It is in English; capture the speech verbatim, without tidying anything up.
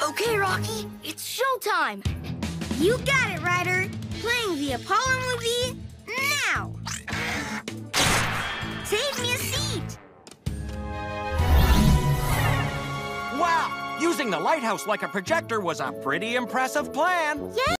Okay, Rocky, it's showtime. You got it, Ryder. Playing the Apollo movie now. Save me a seat. Wow! Using the lighthouse like a projector was a pretty impressive plan. Yeah.